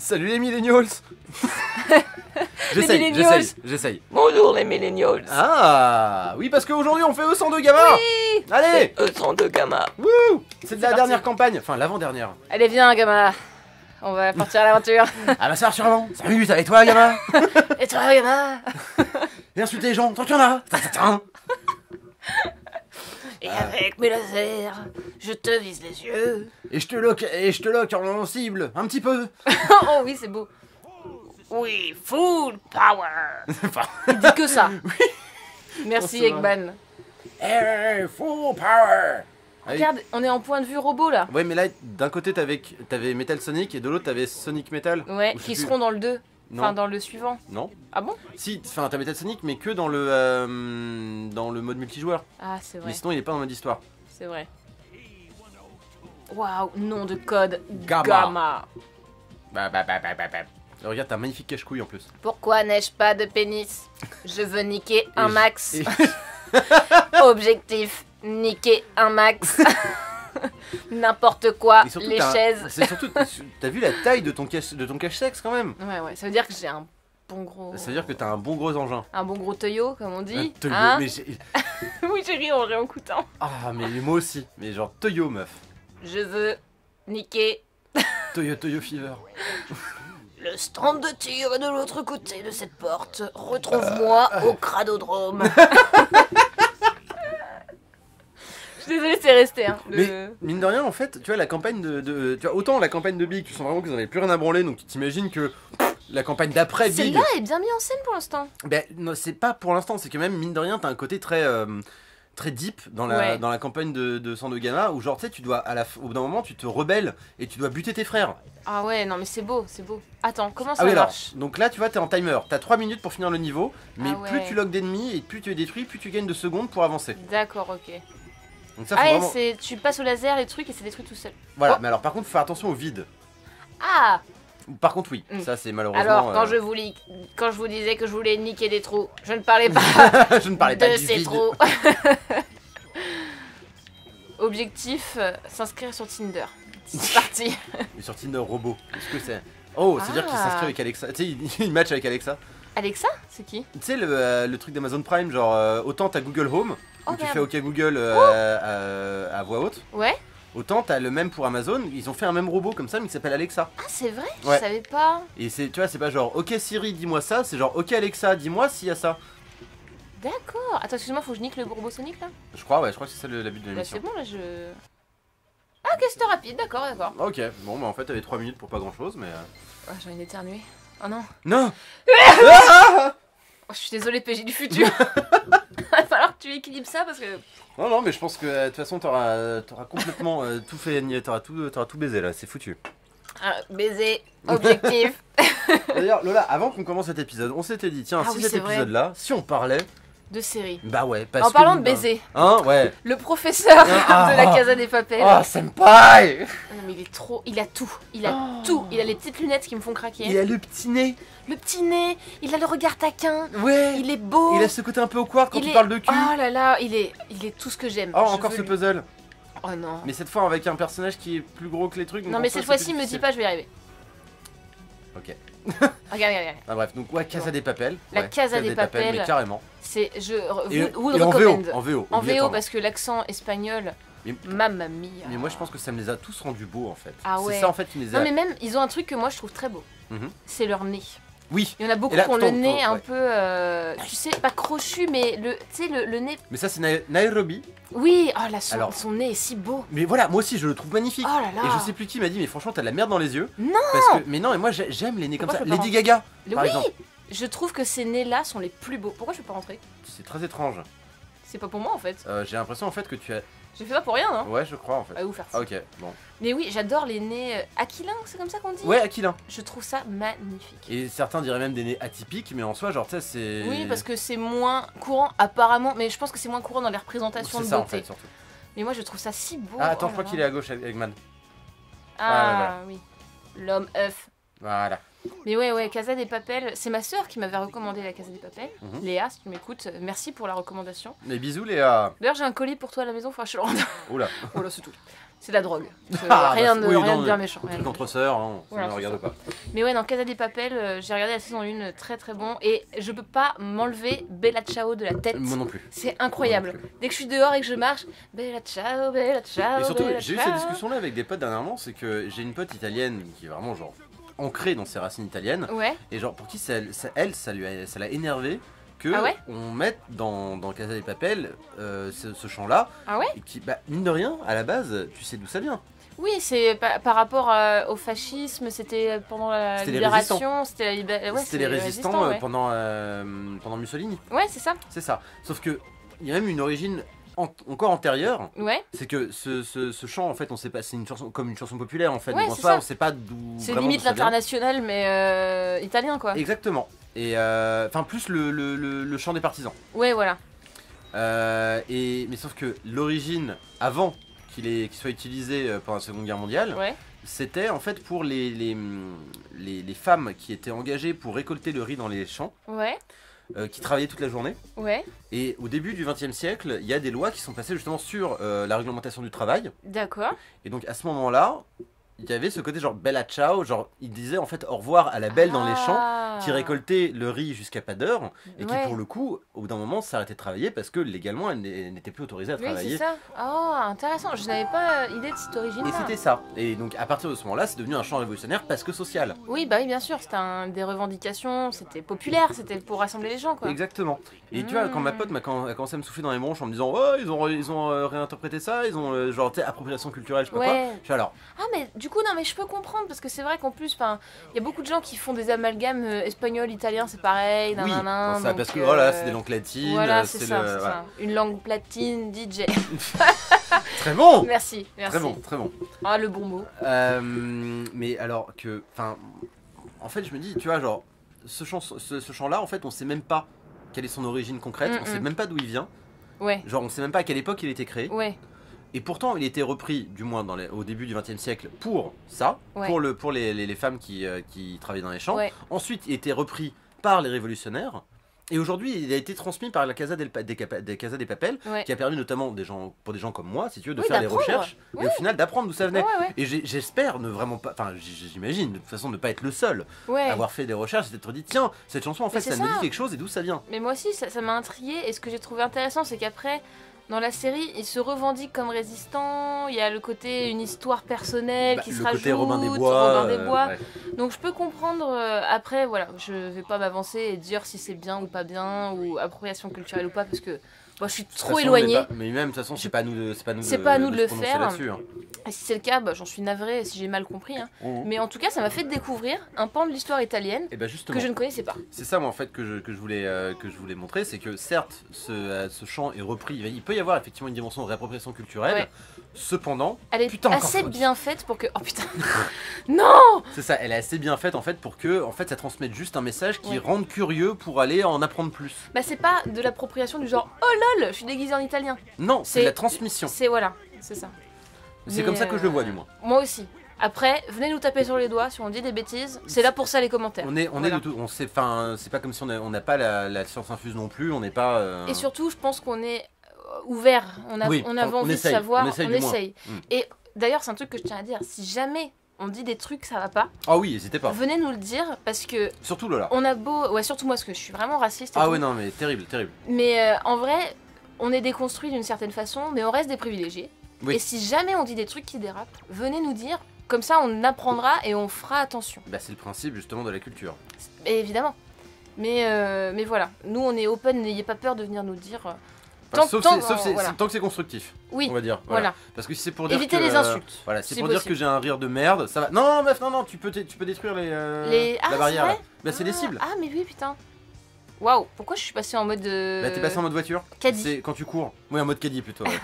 Salut les millennials. J'essaye. Bonjour les millennials. Ah, oui, parce qu'aujourd'hui on fait E102 Gamma. Oui. Allez, E102 Gamma. wouh. C'est de la parti. dernière campagne, enfin l'avant-dernière. Allez, viens, Gamma. On va partir à l'aventure. Ah bah ça va sûrement. Salut, ça va et toi Gamma? Et toi, Gamma? Viens insulter les gens, tant qu'il y en a. Et avec mes lasers, je te vise les yeux. Et je te lock en cible, un petit peu. Oh oui, c'est beau. Oui, full power. Enfin, Il dit que ça. Merci, On se Eggman. hey, full power. Regarde, on est en point de vue robot là. Ouais, mais là, d'un côté t'avais Metal Sonic et de l'autre t'avais Sonic Metal. Ouais, Ou je sais qui plus. seront dans le 2. Non. Enfin, dans le suivant. Non. Ah bon? Si, enfin t'as Metal Sonic, mais que dans le mode multijoueur. Ah, c'est vrai. Mais sinon il est pas en mode histoire. C'est vrai. Waouh, nom de code. Gamma. Gamma. Bah. Et regarde, t'as un magnifique cache-couille en plus. Pourquoi n'ai-je pas de pénis? Je veux niquer un Et- max. et- Objectif, niquer un max. N'importe quoi, et surtout, les t'as- chaises. C'est surtout, t'as vu la taille de ton cache-sexe quand même. Ouais, ça veut dire que j'ai un bon gros. Ça veut dire que t'as un bon gros engin. Un bon gros toyo, comme on dit. Un Toyo, Hein mais Oui, j'ai ri en réécoutant. ah mais moi aussi, mais genre Toyo meuf. Je veux niquer Toyo Fever. le stand de tir de l'autre côté de cette porte. Retrouve-moi au cradodrome. Je suis désolée, c'est resté. Hein, Mais mine de rien, en fait, tu vois, la campagne tu vois, autant la campagne de Big, tu sens vraiment qu'ils en avaient plus rien à branler, donc tu t'imagines que la campagne d'après Big. Celle-là est bien mise en scène pour l'instant. Ben, non, c'est pas pour l'instant, c'est que même, mine de rien, t'as un côté très, très deep dans la campagne de 102 Gamma, où genre, tu sais, tu dois, au bout d'un moment, tu te rebelles et tu dois buter tes frères. Ah ouais, non mais c'est beau, c'est beau. Attends, comment ça Ah oui, alors, marche? donc là, tu vois, t'es en timer, t'as 3 minutes pour finir le niveau, mais Ah ouais. plus tu logs d'ennemis et plus tu es détruit, plus tu gagnes de secondes pour avancer. D'accord, ok. Donc ça, faut Ah ouais, vraiment... tu passes au laser les trucs et c'est détruit tout seul. Voilà, Oh. mais alors, par contre, faut faire attention au vide. Ah! Par contre, oui, Mm. ça, c'est malheureusement... Alors, quand je vous disais que je voulais niquer des trous, je ne parlais pas je ne parlais pas de du ces vide. trous. Objectif, s'inscrire sur Tinder. C'est parti. Et sur Tinder robot, qu'est-ce que c'est? Oh, c'est-à-dire qu'il s'inscrit avec Alexa. Tu sais, il match avec Alexa. Alexa, c'est qui? Tu sais, le truc d'Amazon Prime, genre, autant t'as Google Home, Oh, où tu merde. fais OK Google à voix haute, Ouais? autant t'as le même pour Amazon, ils ont fait un même robot comme ça, mais qui s'appelle Alexa. Ah, c'est vrai? Ouais. Je savais pas. Et c'est, tu vois, c'est pas genre OK Siri, dis-moi ça, c'est genre OK Alexa, dis-moi s'il y a ça. D'accord. Attends, excuse-moi, faut que je nique le robot Sonic là? Je crois que c'est ça le but de Bah, c'est l'émission. bon là, je. Ah, ok, c'était rapide, d'accord. Ok, bon, bah en fait, t'avais 3 minutes pour pas grand-chose, mais... Ah, j'ai envie d'éternuer. Oh non. Non. Oh, je suis désolée, PJ du futur. Va falloir que tu équilibres ça parce que. Non, mais je pense que de toute façon, t'auras complètement tout fait, t'auras tout baisé là, c'est foutu. Ah, baiser, objectif. D'ailleurs, Lola, avant qu'on commence cet épisode, on s'était dit, tiens, Ah si oui, cet c'est vrai. épisode-là, si on parlait, De série. bah ouais, parce En que... parlant de baiser, Hein, ouais. le professeur Ah, de la Casa des Papel. Oh, senpai. Non, mais il est trop. Il a tout. Il a tout. Il a les petites lunettes qui me font craquer. Il a le petit nez. Le petit nez. Il a le regard taquin. Ouais. Il est beau. Il a ce côté un peu awkward quand Il il est- parle de cul. Oh là là, il est tout ce que j'aime. Oh, Je encore veux ce lui. puzzle. Oh non. Mais cette fois avec un personnage qui est plus gros que les trucs. donc Non en mais soi, cette c'est fois-ci, plus me dis difficile. pas, je vais y arriver. Ok. Regarde. Ah bref, donc ouais, Casa des Papel. La Ouais, Casa des Papel. mais carrément. C'est Et, would et en recommend. VO, en VO. En VO obligatoirement. parce que l'accent espagnol, Mais- mamma mia. Mais moi je pense que ça me les a tous rendus beaux en fait. Ah ouais. C'est ça en fait qui me les a... Non mais même, ils ont un truc que moi je trouve très beau. Mhm. C'est leur nez. Oui, Il y en a beaucoup Et là, qui ont le attends, nez un ouais. peu, tu sais, pas crochu, mais tu sais, le nez. mais ça c'est Nairobi. Oui, oh là, Alors- son nez est si beau. Mais voilà, moi aussi je le trouve magnifique. Oh là là. Et je sais plus qui m'a dit, mais franchement t'as de la merde dans les yeux. Non. Parce que, mais non, et moi j'aime les nez comme Pourquoi ça. je peux pas Lady Gaga, par Oui, exemple. je trouve que ces nez-là sont les plus beaux. Pourquoi je peux pas rentrer? C'est très étrange. C'est pas pour moi en fait. J'ai l'impression en fait que tu as... J'ai fait ça pour rien, hein. Ouais, je crois en fait. À vous faire Ah, ça. ok, bon. Mais oui, j'adore les nez aquilins, c'est comme ça qu'on dit? Ouais, Aquilin. Je trouve ça magnifique. Et certains diraient même des nez atypiques, mais en soi, genre, tu sais, c'est... Oui, parce que c'est moins courant apparemment, mais je pense que c'est moins courant dans les représentations c'est de ça en beauté. fait, surtout. Mais moi je trouve ça si beau. Ah, attends, oh je crois là qu'il là. est à gauche, Eggman. Ah oui. L'homme œuf. Voilà. Mais ouais, Casa des Papel, c'est ma sœur qui m'avait recommandé la Casa des Papel. Mhm. Léa, si tu m'écoutes, merci pour la recommandation. Mais bisous Léa. D'ailleurs, j'ai un colis pour toi à la maison, enfin, je te le rends. Oula. Oh là, c'est tout. C'est de la drogue. Ah, Rien bah, de, oui, rien non, de bien méchant. rien Truc de- entre sœurs, hein, ça Voilà, ne c'est regarde ça. pas. Mais ouais, dans Casa des Papel, j'ai regardé la saison 1, très très bon. Et je peux pas m'enlever Bella Ciao de la tête. Moi non plus. C'est incroyable. Moi non Dès que je suis dehors et que je marche, Bella Ciao, Bella Ciao. Et surtout, Bella j'ai eu Ciao. cette discussion-là avec des potes dernièrement, c'est que j'ai une pote italienne qui est vraiment genre ancrée dans ses racines italiennes, Ouais, et genre pour qui ça l'a énervé que Ah ouais on mette dans Casa des Papel ce chant-là, ah ouais. et qui, bah, mine de rien, à la base, tu sais d'où ça vient. Oui, c'est par rapport au fascisme, c'était pendant la C'était les libération, c'était la ouais, C'était les résistants ouais. pendant Mussolini, Ouais, c'est ça. c'est ça. Sauf que il y a même une origine encore antérieure. Ouais, C'est que ce chant, en fait, on sait pas, c'est une chanson comme une chanson populaire en fait. Ouais, donc en c'est soi, ça. on sait pas d'où. c'est vraiment limite d'où ça vient. l'international, mais italien quoi. Exactement. Et enfin plus le chant des partisans. Ouais, voilà. Mais sauf que l'origine avant qu'il soit utilisé pendant la Seconde Guerre mondiale, Ouais, c'était en fait pour les femmes qui étaient engagées pour récolter le riz dans les champs, ouais, qui travaillaient toute la journée. ouais. Et au début du XXe siècle, il y a des lois qui sont passées justement sur la réglementation du travail. D'accord. Et donc à ce moment-là, il y avait ce côté genre bella ciao, genre il disait en fait au revoir à la belle dans les champs, qui récoltait le riz jusqu'à pas d'heure, et qui Ouais. pour le coup, au bout d'un moment, s'arrêtait de travailler parce que légalement, elle n'était plus autorisée à Oui, c'est travailler. ça. Oh, intéressant. Je n'avais pas idée de cette origine-là. Et c'était ça. Et donc à partir de ce moment-là, c'est devenu un chant révolutionnaire parce que social. Oui, bah oui, bien sûr. C'était des revendications, c'était populaire, c'était pour rassembler les gens, quoi. Exactement. Et tu vois, quand ma pote a commencé à me souffler dans les bronches en me disant oh, ils ont réinterprété ça, ils ont genre tu sais, appropriation culturelle, je sais pas quoi. Ouais. Je suis alors, Ah, mais du coup, non, mais je peux comprendre parce que c'est vrai qu'en plus, il y a beaucoup de gens qui font des amalgames espagnol, italien, c'est pareil. oui, nanana, non, ça, donc, parce que voilà, c'est des langues latines. Voilà, c'est ça, le- c'est voilà. ça. Une langue platine, DJ. Très bon. Merci, merci. Très bon, très bon. Ah, le bon mot. Mais alors que, enfin, en fait, je me dis, tu vois, genre, ce chant-là, en fait, on sait même pas quelle est son origine concrète, on sait même pas d'où il vient, Ouais, genre, on sait même pas à quelle époque il a été créé, ouais, et pourtant, il a été repris, du moins au début du XXe siècle, pour ça, Ouais. pour les femmes qui travaillaient dans les champs. ouais. Ensuite, il a été repris par les révolutionnaires. Et aujourd'hui, il a été transmis par la Casa des Papel, Ouais. qui a permis notamment pour des gens comme moi, si tu veux, de Oui, faire des d'apprendre. recherches et Ouais. au final d'apprendre d'où ça venait. Ouais, ouais. Et j'espère ne vraiment pas, enfin j'imagine de toute façon ne pas être le seul Ouais. à avoir fait des recherches et d'être dit tiens, cette chanson en fait c'est ça me ça. dit quelque chose et d'où ça vient. Mais moi aussi, ça m'a intrigué. Et ce que j'ai trouvé intéressant, c'est qu'après, dans la série, ils se revendiquent comme résistants. Il y a le côté, une histoire personnelle qui se le rajoute. côté Robin des Bois. Robin des Bois. Ouais. Donc je peux comprendre. Après, voilà, je vais pas m'avancer et dire si c'est bien ou pas bien, ou appropriation culturelle ou pas, parce que moi je suis De toute trop façon, éloignée. mais même de toute façon, c'est pas à nous de C'est pas à nous de le se prononcer faire. là-dessus, hein. Et si c'est le cas, bah, j'en suis navrée si j'ai mal compris. Hein. Mhm. Mais en tout cas, ça m'a fait découvrir un pan de l'histoire italienne Et bah justement. que je ne connaissais pas. C'est ça moi en fait que je voulais montrer, c'est que certes ce chant est repris, il peut y avoir effectivement une dimension de réappropriation culturelle, Ouais. cependant, Elle est putain, encore assez faut- bien faite pour que. Oh putain Non c'est ça, elle est assez bien faite en fait pour que en fait ça transmette juste un message qui Ouais. rende curieux pour aller en apprendre plus. Bah, c'est pas de l'appropriation du genre oh lol, je suis déguisée en italien. Non, c'est C'est- de la transmission. C'est voilà, c'est ça. C'est Mais, comme ça que je le vois du moins. Moi aussi. Après, venez nous taper sur les doigts si on dit des bêtises. C'est là pour ça les commentaires. On est Voilà. de tout, on sait, enfin c'est pas comme si on n'a pas la science infuse non plus, on n'est pas. Et surtout, je pense qu'on est ouvert. On a, Oui, on avait on envie essaye, de savoir. on essaye du moins. Mm. Et d'ailleurs, c'est un truc que je tiens à dire. Si jamais on dit des trucs ça va pas, Ah oui, n'hésitez pas. venez nous le dire parce que Surtout Lola. on a beau. Ouais, surtout moi, parce que je suis vraiment raciste. et Ah tout. ouais non mais terrible, terrible. Mais en vrai, on est déconstruit d'une certaine façon, mais on reste des privilégiés. Oui. Et si jamais on dit des trucs qui dérapent, venez nous dire. Comme ça, on apprendra et on fera attention. Bah c'est le principe justement de la culture. Et évidemment. Mais voilà, nous on est open, n'ayez pas peur de venir nous dire. Enfin, Tant- sauf tant- voilà. voilà. Tant que c'est constructif, Oui, on va dire. voilà. Parce que si c'est pour dire Évitez que, les insultes. Voilà, c'est si pour dire possible. que j'ai un rire de merde, ça va. Non, non, meuf, non, tu peux détruire Les- Ah, la c'est barrière. vrai Là. Bah c'est des cibles. Ah, mais oui, putain. Waouh, pourquoi je suis passée en mode. Bah t'es passé en mode voiture. caddie. C'est quand tu cours. Oui, en mode caddie plutôt. Ouais.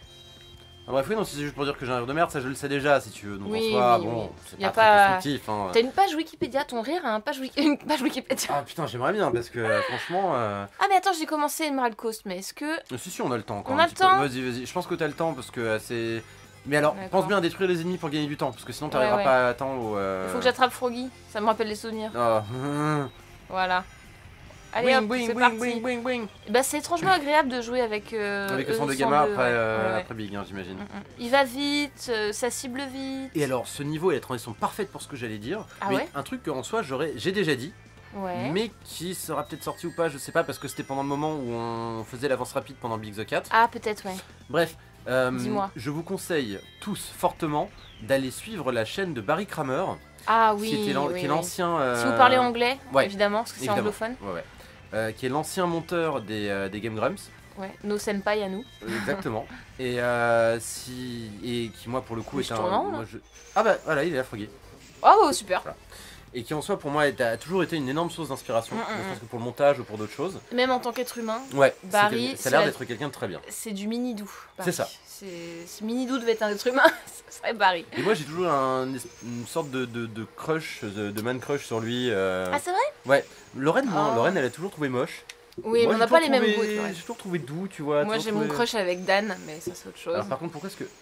Ah, bref, oui, non, si c'est juste pour dire que j'ai un rire de merde, ça je le sais déjà si tu veux. Donc Oui, en soi, oui, bon, oui. c'est Y a pas pas- très constructif. Hein. T'as une page Wikipédia, ton rire a une page Wikipédia. Ah putain, j'aimerais bien parce que franchement. Ah, mais attends, j'ai commencé Emerald Coast, mais est-ce que. Si, on a le temps quand On même, a un le petit peu. temps Vas-y, vas-y. Je pense que t'as le temps parce que c'est. Mais alors, D'accord. pense bien à détruire les ennemis pour gagner du temps, parce que sinon t'arriveras Ouais. pas à temps au... Il faut que j'attrape Froggy, ça me rappelle les souvenirs. Oh. Voilà. Allez hop, c'est parti. wing. Bah, c'est étrangement agréable de jouer avec Avec le sang de sang gamin de- après, ouais. après Big, hein, j'imagine. Il va vite, ça cible vite. Et alors, ce niveau et la transition parfaite pour ce que j'allais dire, Ah mais ouais un truc qu'en soi j'ai déjà dit, Ouais. mais qui sera peut-être sorti ou pas, je sais pas, parce que c'était pendant le moment où on faisait l'avance rapide pendant Big the Cat. Ah, peut-être, ouais. Bref, Dis-moi. je vous conseille tous fortement d'aller suivre la chaîne de Barry Kramer, Ah qui, oui. était oui, qui est oui. l'ancien... Si vous parlez anglais, ouais, évidemment, parce que c'est évidemment. anglophone. Ouais. Qui est l'ancien monteur des Game Grumps. Ouais, nos senpai à nous. Exactement. Et qui moi pour le coup Mais est je un. tourne en rond, moi, Ah bah voilà, il est là, Froggy. Oh, super. Et qui en soi pour moi a toujours été une énorme source d'inspiration, ne serait-ce que pour le montage ou pour d'autres choses. Même en tant qu'être humain, Ouais. Barry, ça a l'air c'est d'être quelqu'un de très bien. c'est du mini-doux. C'est ça. Si mini-doux devait être un être humain, ce serait Barry. Et moi j'ai toujours une sorte de crush, de man crush sur lui. Ah, c'est vrai? Ouais. Lorraine, moins. Oh. Lorraine elle a toujours trouvé moche. Oui, Moi, mais on j'ai n'a pas les toujours mêmes goûts. trouvé- tu vois. J'ai toujours trouvé doux, tu vois. Moi, toujours j'ai mon trouvé- crush avec Dan, mais ça, c'est autre chose. Alors par contre, pourquoi est-ce que.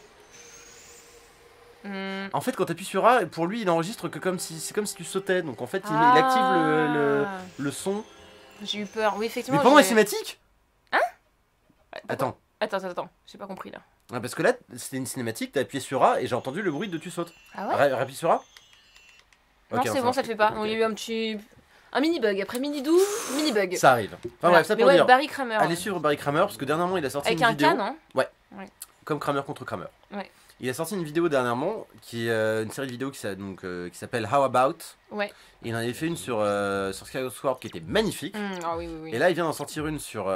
Hmm. En fait, quand t'appuies sur A, pour lui, il enregistre que comme si c'est comme si tu sautais. Donc en fait, il Ah. active le son. J'ai eu peur. Oui, effectivement. Mais pendant la j'ai- cinématique. Ouais, Attends. Attends, j'ai pas compris là. Ah, parce que là, c'était une cinématique, t'as appuyé sur A et j'ai entendu le bruit de tu sautes. Ah ouais? Rappuie sur A. Non, Ok, c'est bon, ça le fait pas. Ok. Non, il y a eu un petit. Un mini-bug. Après mini-doux, mini-bug. Ça arrive. Enfin Voilà. bref, ça Mais pour ouais, dire. Barry Kramer. Allez ouais. suivre Barry Kramer parce que dernièrement, il a sorti Avec une un vidéo. can, hein. Comme Kramer contre Kramer. Ouais. Il a sorti une vidéo dernièrement qui est une série de vidéos qui s'appelle How About. Ouais. Et il en avait fait une sur Skyward Sword qui était magnifique. Ah oui, oui, oui. Et là, il vient d'en sortir une sur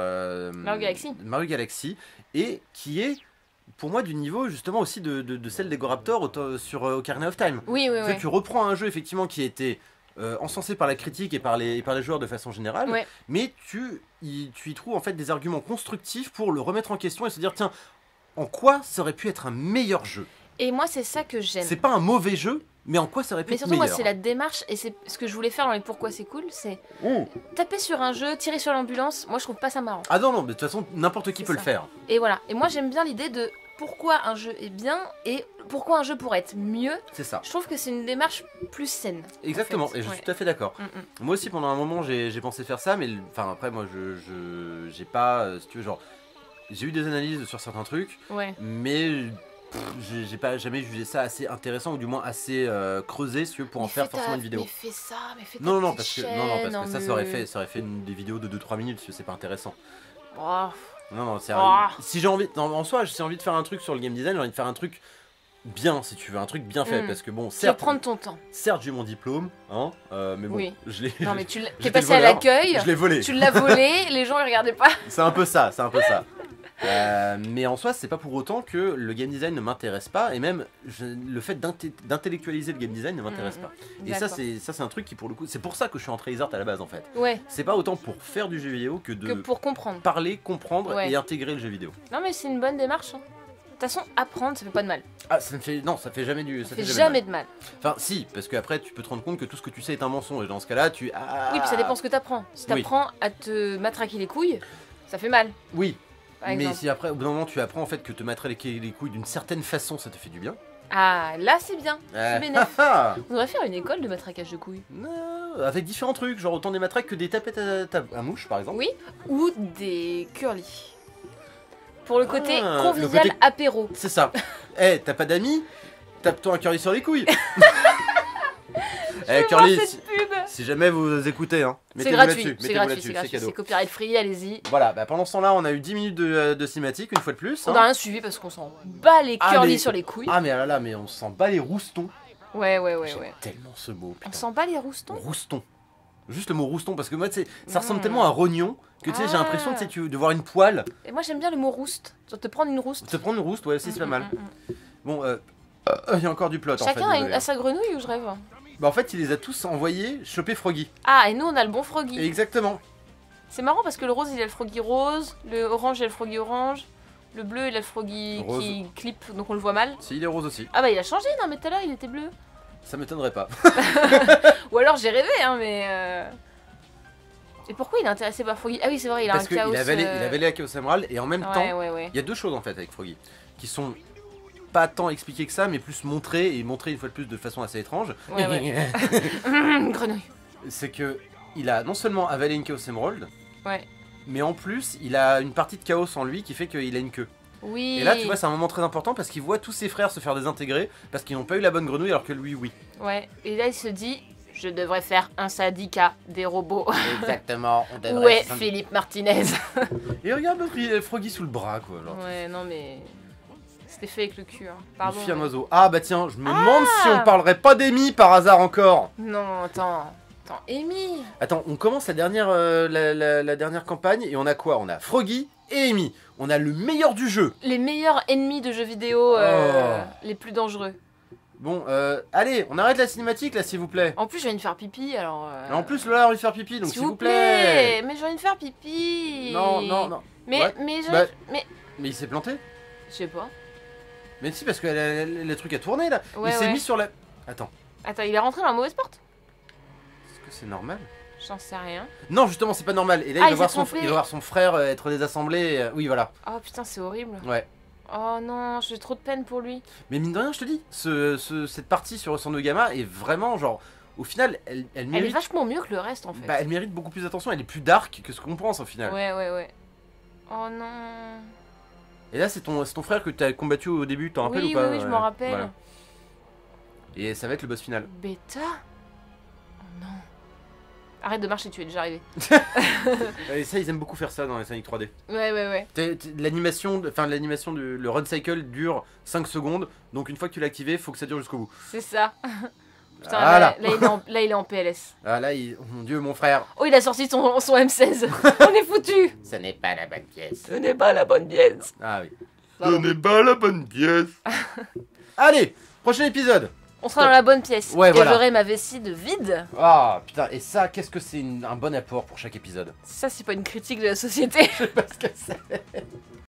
Mario Galaxy et qui est pour moi du niveau justement aussi de celle des Raptor sur Ocarina of Time. Oui, oui, En fait, oui. tu reprends un jeu effectivement qui a été encensé par la critique et par les joueurs de façon générale, Ouais. mais tu y trouves en fait des arguments constructifs pour le remettre en question et se dire tiens, en quoi ça aurait pu être un meilleur jeu? Et moi, c'est ça que j'aime. C'est pas un mauvais jeu, mais en quoi ça aurait pu Mais être surtout, moi, meilleur? c'est la démarche, et c'est ce que je voulais faire dans les pourquoi c'est cool, c'est Mmh. taper sur un jeu, tirer sur l'ambulance. Moi, je trouve pas ça marrant. Ah non, non, mais de toute façon, n'importe qui C'est peut le ça. faire. Et voilà. Et moi, j'aime bien l'idée de pourquoi un jeu est bien et pourquoi un jeu pourrait être mieux. C'est ça. Je trouve que c'est une démarche plus saine. en Exactement, fait. et je Ouais. suis tout à fait d'accord. Moi aussi, pendant un moment, j'ai pensé faire ça, mais enfin après, moi, j'ai pas, si tu veux, genre, j'ai eu des analyses sur certains trucs, Ouais. mais j'ai pas jamais jugé ça assez intéressant ou du moins assez creusé, si tu veux, pour en Mais faire fais forcément ta- une vidéo. Mais fais ça, mais fais ta Non, non, petite parce que chaîne, ça aurait fait des vidéos de 2-3 minutes, parce que c'est pas intéressant. Oh. Non, non, c'est Oh. si j'ai envie, en soi, si j'ai envie de faire un truc sur le game design, j'ai envie de faire un truc bien, si tu veux, un truc bien fait, parce que bon, Tu vas certes, prendre ton temps. certes, j'ai mon diplôme, hein, mais bon, Oui. je l'ai. Non, mais tu l'as- t'es j'étais passé à le voleur, l'accueil, Je l'ai volé. tu l'as volé, les gens ils regardaient pas. C'est un peu ça, c'est un peu ça. Mais en soi, c'est pas pour autant que le game design ne m'intéresse pas, et même le fait d'intellectualiser le game design ne m'intéresse pas. Et ça, c'est un truc qui, pour le coup, c'est pour ça que je suis entré Isart à la base en fait. Ouais, C'est pas autant pour faire du jeu vidéo que de que pour comprendre. parler, comprendre Ouais. et intégrer le jeu vidéo. Non, mais c'est une bonne démarche. Hein. De toute façon, apprendre, ça fait pas de mal. Ah, ça fait jamais du. Ça fait jamais de mal. Enfin, si, parce qu'après, tu peux te rendre compte que tout ce que tu sais est un mensonge, et dans ce cas-là, tu. Oui, puis ça dépend ce que t'apprends. Si t'apprends à te matraquer les couilles, ça fait mal, Oui, par mais exemple. si après, au bout d'un moment, tu apprends en fait que te matraquer les couilles d'une certaine façon, ça te fait du bien. Ah, là c'est bien. C'est bénéf. Ah, On devrait faire une école de matraquage de couilles. non, avec différents trucs, genre autant des matraques que des tapettes à mouche par exemple. Oui, ou des curly. Pour le côté Ah, convivial le côté- apéro. C'est ça. Eh, t'as pas d'amis? Tape-toi un curly sur les couilles. Eh, curly, Voir cette pub. si jamais vous écoutez, hein, C'est mettez-vous gratuit, là-dessus, c'est mettez-vous gratuit, là-dessus, c'est gratuit. cadeau. C'est copyright free, allez-y. Voilà, bah pendant ce temps-là, on a eu 10 minutes de cinématique, une fois de plus. On hein. n'a rien suivi parce qu'on s'en bat les Ah, curly mais- sur les couilles. Ah, mais ah là là, mais on s'en bat les roustons. Ouais, ouais, ouais, J'aime ouais. tellement ce mot, On putain. s'en bat les roustons. Rouston. Juste le mot rouston, parce que moi, tu sais, ça ressemble Mm. tellement à rognon que tu sais, j'ai Ah. l'impression tu sais, de voir une poêle. Et moi j'aime bien le mot rouste. Genre te prendre une rouste. Te prendre une rouste, ouais, aussi, c'est pas mal. Mm. Bon, il y a encore du plot en fait. Chacun désolé, a hein. sa grenouille ou je rêve? Bah, en fait, il les a tous envoyés choper Froggy. Ah, et nous on a le bon Froggy. Exactement. C'est marrant parce que le rose il a le Froggy rose, le orange il a le Froggy orange, le bleu il a le Froggy Rose. qui clip donc on le voit mal. Si, il est rose aussi. Ah bah il a changé, non mais tout à l'heure il était bleu. Ça m'étonnerait pas. Ou alors j'ai rêvé, hein, mais. Et pourquoi il est intéressé par Froggy? Ah oui, c'est vrai, il a Parce un qu'il chaos. avait les Chaos Emerald et en même temps, Ouais, ouais, ouais. il y a deux choses en fait avec Froggy qui sont pas tant expliqué que ça, mais plus montré, et montré une fois de plus de façon assez étrange. Ouais, ouais. Grenouille. C'est que il a non seulement avalé une Chaos Emerald, Ouais. mais en plus il a une partie de chaos en lui qui fait qu'il a une queue. Oui. Et là tu vois c'est un moment très important parce qu'il voit tous ses frères se faire désintégrer parce qu'ils n'ont pas eu la bonne grenouille alors que lui oui. Ouais. Et là, il se dit, je devrais faire un syndicat des robots. Exactement, on devrait. Ouais, Philippe Martinez. Et regarde l'autre Froggy sous le bras quoi. Genre. Ouais, non mais... C'était fait avec le cul, hein. Pardon. Une fille, un oiseau. Ah bah tiens, je me demande si on parlerait pas d'Amy par hasard encore. Non, attends. Attends, Amy. Attends, on commence la dernière, la dernière campagne et on a quoi? On a Froggy et Amy. On a le meilleur du jeu. Les meilleurs ennemis de jeux vidéo, les plus dangereux. Bon, allez, on arrête la cinématique là s'il vous plaît. En plus, j'ai envie de faire pipi, alors... Et en plus, Lola a envie de faire pipi, donc s'il vous plaît. Mais j'ai envie de faire pipi. Non, non, non. Mais, Ouais. mais, Bah, mais... Mais il s'est planté. Je sais pas. Mais si, parce que le truc a tourné là. Ouais, il s'est ouais. mis sur la... Attends, Attends, il est rentré dans la mauvaise porte? est-ce que c'est normal? J'en sais rien. Non, justement, c'est pas normal. Et là, Ah, il, il va s'est voir trompé. il va voir son frère être désassemblé. Oui, voilà. Oh putain, c'est horrible. Ouais. Oh non, j'ai trop de peine pour lui. Mais mine de rien, je te dis, cette partie sur Son Gamma est vraiment genre... Au final, elle Elle est mérite... vachement mieux que le reste en fait. Bah, elle mérite beaucoup plus d'attention. Elle est plus dark que ce qu'on pense au final. Ouais, ouais, ouais. Oh non. Et là, c'est ton frère que tu as combattu au début, tu t'en rappelles Oui, ou pas? oui, oui, je m'en rappelle. Voilà. Et ça va être le boss final. Bêta? Oh non. Arrête de marcher, tu es déjà arrivé. Et ça, ils aiment beaucoup faire ça dans les Sonic 3D. Ouais, ouais, ouais. L'animation, le run cycle dure 5 secondes, donc une fois que tu l'as activé, faut que ça dure jusqu'au bout. C'est ça. Putain, Voilà. là, il est en PLS. Ah là, oh mon dieu, mon frère. Oh, il a sorti son M16. On est foutu. Ce n'est pas la bonne pièce. Ce n'est pas la bonne pièce. Ah oui. Pardon. n'est pas la bonne pièce. Allez, prochain épisode. On sera dans la bonne pièce. Ouais, et voilà. j'aurai ma vessie de vide. Ah putain, et ça, qu'est-ce que c'est un bon apport pour chaque épisode? Ça, c'est pas une critique de la société. Parce que c'est...